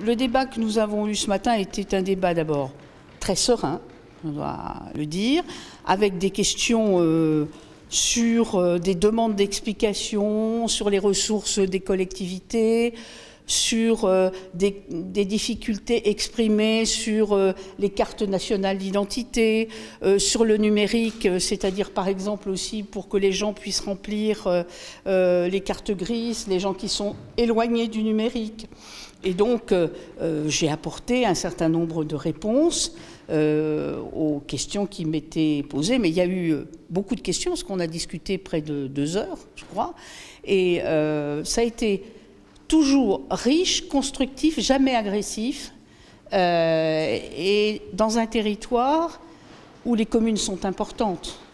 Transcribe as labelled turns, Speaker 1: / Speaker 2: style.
Speaker 1: Le débat que nous avons eu ce matin était un débat d'abord très serein, on doit le dire, avec des questions sur des demandes d'explications, sur les ressources des collectivités, sur des difficultés exprimées sur les cartes nationales d'identité, sur le numérique, c'est-à-dire par exemple aussi pour que les gens puissent remplir les cartes grises, les gens qui sont éloignés du numérique. Et donc j'ai apporté un certain nombre de réponses aux questions qui m'étaient posées, mais il y a eu beaucoup de questions, parce qu'on a discuté près de 2 heures, je crois, et ça a été toujours riche, constructif, jamais agressif, et dans un territoire où les communes sont importantes.